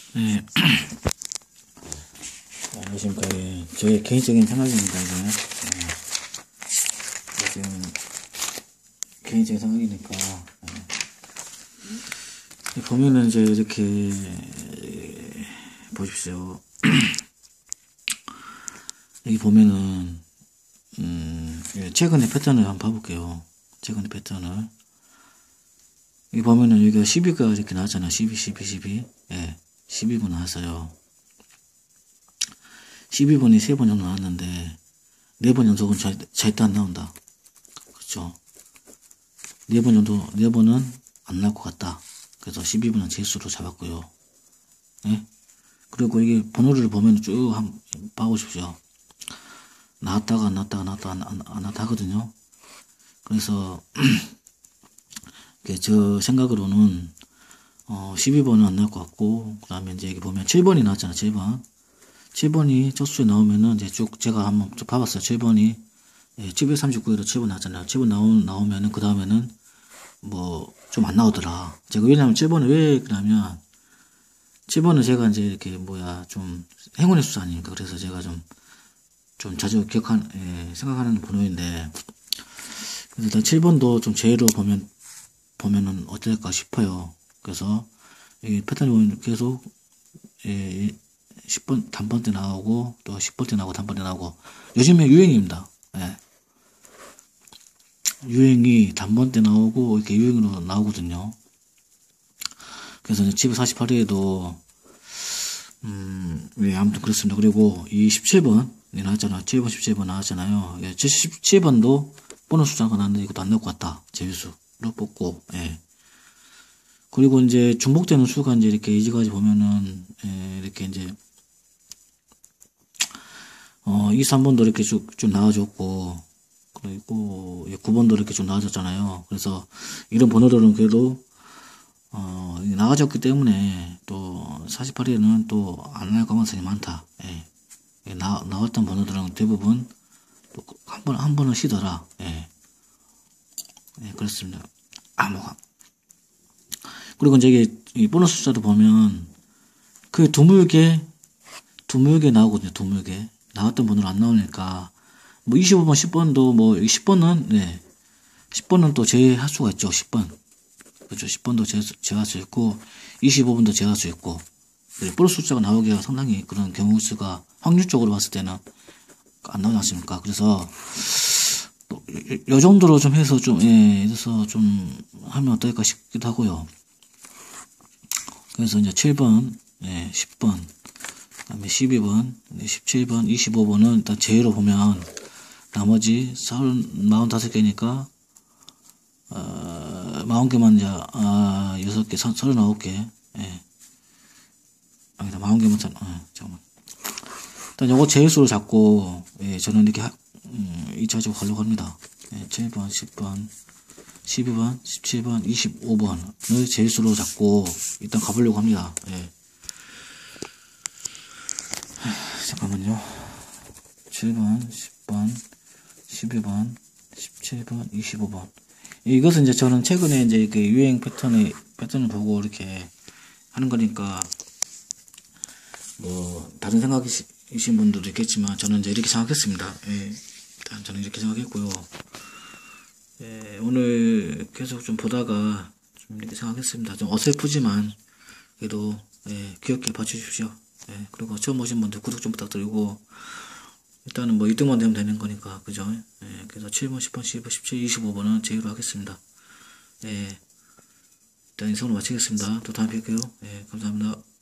네. 안녕하십니까. 예. 저의 개인적인 생각입니다, 이게. 지금, 개인적인 생각이니까. 보면은 이제 이렇게, 보십시오. 여기 보면은, 최근의 패턴을 한번 봐볼게요. 최근의 패턴을. 여기 보면은 여기가 12가 이렇게 나왔잖아요. 12. 예. 12분 나왔어요. 12번이 3번 정도 나왔는데 4번 연속은 절대 안 나온다. 그렇죠? 4번 정도, 4번은 안 나올 것 같다. 그래서 12번은 제수로 잡았고요. 예? 그리고 이게 번호를 보면 쭉 한번 봐보십시오. 나왔다가 안 나왔다 하거든요. 그래서 저 생각으로는 12번은 안 나올 것 같고, 그 다음에 이제 여기 보면 7번이 나왔잖아. 7번이 첫 수에 나오면은 이제 쭉 제가 한번 쭉 봐봤어요. 7번이 739회로 7번 나왔잖아요. 7번 나오면은 그 다음에는 뭐 좀 안 나오더라. 제가 왜냐면 7번은 왜 그러냐면 7번은 제가 이제 이렇게 좀 행운의 숫자 아닙니까? 그래서 제가 좀 자주 생각하는 번호인데, 그래서 일단 7번도 좀 제로 보면은 어떨까 싶어요. 그래서 이 패턴이 보면 계속 10번 단번 때 나오고 또 10번 때 나오고 단번 때 나오고, 요즘에 유행입니다. 예. 유행이 단번 때 나오고 이렇게 유행으로 나오거든요. 그래서 748회에도 아무튼 그렇습니다. 그리고 이 17번 나왔잖아요. 7번 17번 나왔잖아요. 77번도 보너스 숫자가 나왔는데 이것도 안 나올 것 같다. 제수로 뽑고. 예. 그리고 이제 중복되는 수가 이제 이렇게 이제까지 보면은 이렇게 이제 2, 3번도 이렇게 쭉 나와줬고, 그리고 9번도 이렇게 좀 나와줬잖아요. 그래서 이런 번호들은 그래도 나와줬기 때문에 또 48회는 또 안 나올 가능성이 많다. 예. 나왔던 번호들은 대부분 또 한 번은 쉬더라. 예. 예, 그렇습니다. 그리고 이제 이게 이 보너스 숫자도 보면 그 드물게 나오거든요. 드물게 나왔던 번호로 안 나오니까 25번 10번도 10번은 10번은 또 제외할 수가 있죠. 10번 그렇죠. 10번도 제외할 수 있고 25번도 제외할 수 있고, 보너스 숫자가 나오기가 상당히 그런 경우 수가 확률적으로 봤을 때는 안 나오지 않습니까? 그래서 요 정도로 좀 해서 해서 좀 하면 어떨까 싶기도 하고요. 그래서 이제 7번, 10번, 그 다음에 12번, 17번, 25번은 일단 제외로 보면 나머지 45개니까 40개만 이제 6개, 39개. 예. 아니다, 40개만 잠깐만. 일단 요거 제수로 잡고 저는 이렇게 2차적으로 가려고 합니다. 7번, 10번, 12번, 17번, 25번을 제수로 잡고 일단 가보려고 합니다. 예. 잠깐만요. 7번, 10번, 12번, 17번, 25번. 이것은 이제 저는 최근에 이제 그 유행 패턴을 보고 이렇게 하는 거니까, 다른 생각이신 분들도 있겠지만, 저는 이제 이렇게 생각했습니다. 예. 일단 저는 이렇게 생각했고요. 예, 오늘 계속 좀 보다가 좀 이렇게 생각했습니다. 좀 어설프지만, 그래도, 귀엽게 봐주십시오. 예, 그리고 처음 오신 분들 구독 좀 부탁드리고, 일단은 1등만 되면 되는 거니까, 그죠? 예, 그래서 7번, 10번, 12번, 17, 25번은 제외로 하겠습니다. 예, 일단 인성으로 마치겠습니다. 또 다음에 뵐게요. 예, 감사합니다.